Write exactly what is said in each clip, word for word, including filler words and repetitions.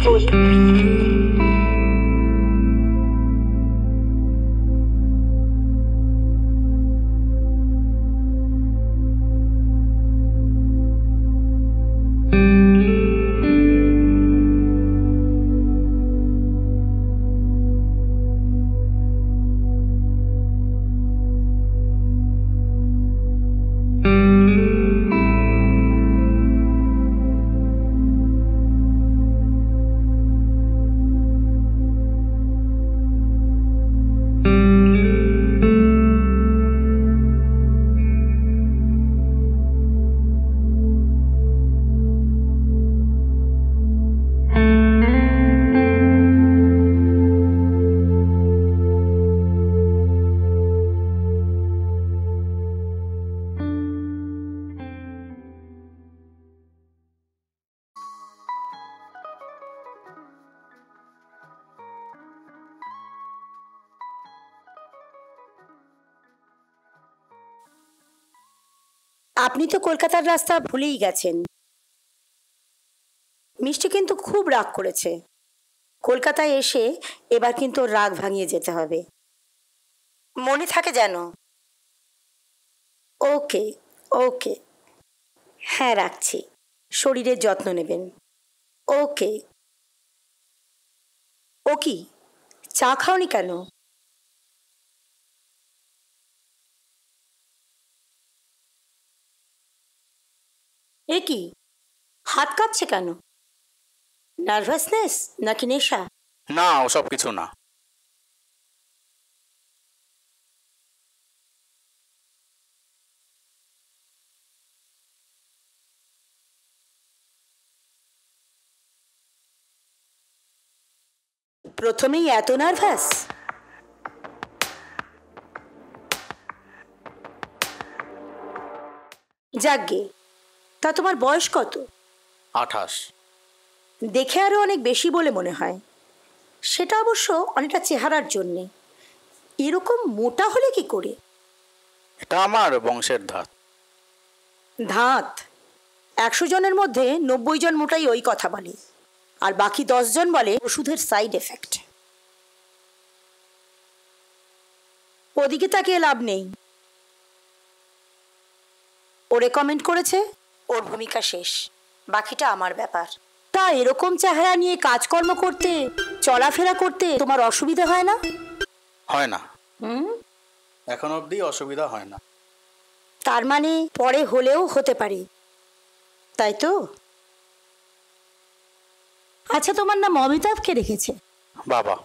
story. আপনি তো কলকাতার রাস্তা ভুলেই গেছেন। মিষ্টি কিন্তু খুব রাগ করেছে। কলকাতায় এসে এবার কিন্তু রাগ ভাঙিয়ে যেতে হবে, মনে থাকে যেন। ওকে ওকে, হ্যাঁ রাখছি। শরীরের যত্ন নেবেন। ওকে। ও কি, চা খাওনি কেন? এ কি, হাত কাঁপছে কেন? নার্ভাসনেস নাকি নেশা? না, ওসব কিছু না। প্রথমেই এত নার্ভাস? যাকগে, তা তোমার বয়স কত? আঠাশ। দেখে আরো অনেক বেশি বলে মনে হয়। সেটা অবশ্য অনেকটা চেহারার জন্যে। এরকম মোটা হলে কি করে? এটা আমার বংশের ধাত। ধাত? একশো জনের মধ্যে নব্বই জন মোটাই ওই কথা বলে, আর বাকি দশ জন বলে ওষুধের সাইড এফেক্ট। ওদিকে তাকিয়ে লাভ নেই। ও রেকমেন্ড করেছে, ওর ভূমিকা শেষ, বাকিটা আমার ব্যাপার। তা এরকম চেহারা নিয়ে কাজকর্ম করতে, চলাফেরা করতে তোমার অসুবিধা হয় না? হয় না। হুম, এখন অবধি অসুবিধা হয় না। তার মানে পরে হলেও হতে পারে, তাই তো? আচ্ছা, তোমার নাম অমিতাভ কে রেখেছে? বাবা।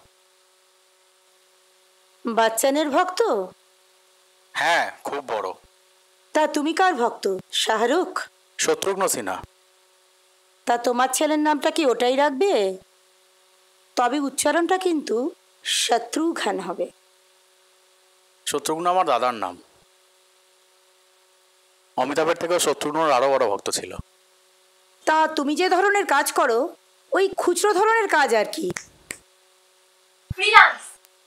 বচ্চনের ভক্ত? হ্যাঁ, খুব বড়। তা তুমি কার ভক্ত? শাহরুখ? শত্রুঘ্ন সিনহা। তা তোমার ছেলের নামটা কি ওটাই রাখবে? তবে উচ্চারণটা কিন্তু শত্রুঘ্ন হবে। শত্রুঘ্ন আমার দাদার নাম। অমিতাভের থেকেও শত্রুঘ্নর আরো বড় ভক্ত ছিল। তা তুমি যে ধরনের কাজ করো, ওই খুচরো ধরনের কাজ আর কি। ফ্রিল্যান্স।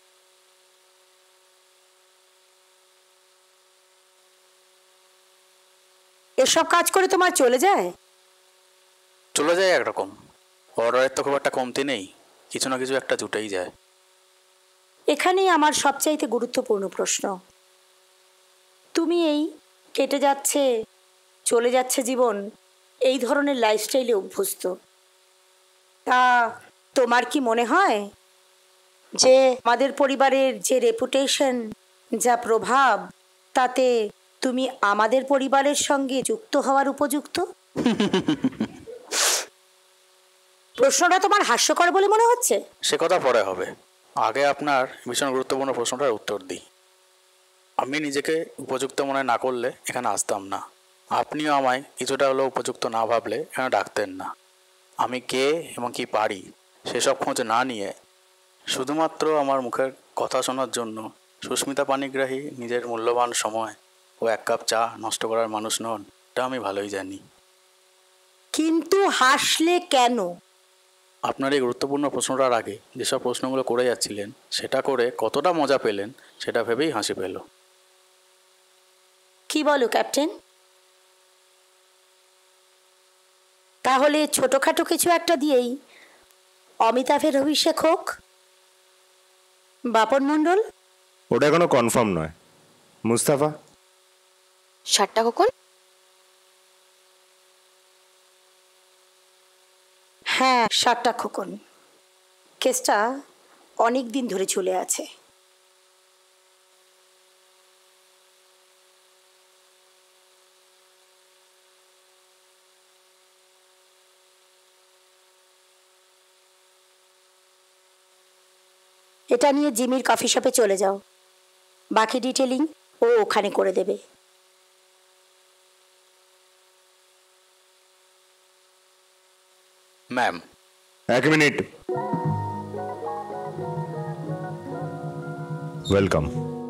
এসব কাজ করে তোমার চলে যায়? চলে যায় একরকম। অর্ডারের তো খুব একটা কমতি নেই, কিছু না কিছু একটা জুটেই যায়। এখানেই আমার সবচাইতে গুরুত্বপূর্ণ প্রশ্ন। তুমি এই কেটে যাচ্ছে চলে যাচ্ছে জীবন, এই ধরনের লাইফস্টাইলে অভ্যস্ত। তা তোমার কি মনে হয় যে আমাদের পরিবারের যে রেপুটেশন, যা প্রভাব, তাতে তুমি আমাদের পরিবারের সঙ্গে যুক্ত হওয়ার উপযুক্ত? প্রশ্নটা তোমার হাস্যকর বলে মনে হচ্ছে? সে কথা পরে হবে, আগে আপনার ভীষণ গুরুত্বপূর্ণ প্রশ্নটার উত্তর দিই। আমি নিজেকে উপযুক্ত মনে না করলে এখানে আসতাম না। আপনিও আমায় কিছুটা হলেও উপযুক্ত না ভাবলে এখানে ডাকতেন না। আমি কে এবং কি পারি সেসব খোঁজ না নিয়ে শুধুমাত্র আমার মুখের কথা শোনার জন্য সুস্মিতা পানিগ্রাহী নিজের মূল্যবান সময় ও এক কাপ চা নষ্ট করার মানুষ নন, এটা আমি ভালোই জানি। কিন্তু হাসলে কেন? আপনার এই গুরুত্বপূর্ণ প্রশ্নটার আগে যেসব প্রশ্নগুলো করে যাচ্ছিলেন সেটা করে কতটা মজা পেলেন সেটা ভেবেই হাসি পেল। কি বলো ক্যাপ্টেন? তাহলে ছোটখাটো কিছু একটা দিয়েই অমিতাভের অভিষেক হোক, বাপন মণ্ডল। ওটা কোনো কনফার্ম নয়। মুস্তাফা? ষাটটা কখন? হ্যাঁ, সাতটা খোকন। কেসটা অনেক দিন ধরে চলে আছে। এটা নিয়ে জিমির কফি শপে চলে যাও, বাকি ডিটেলিং ও ওখানে করে দেবে। ম্যাম, এক মিনিট। ওয়েলকাম।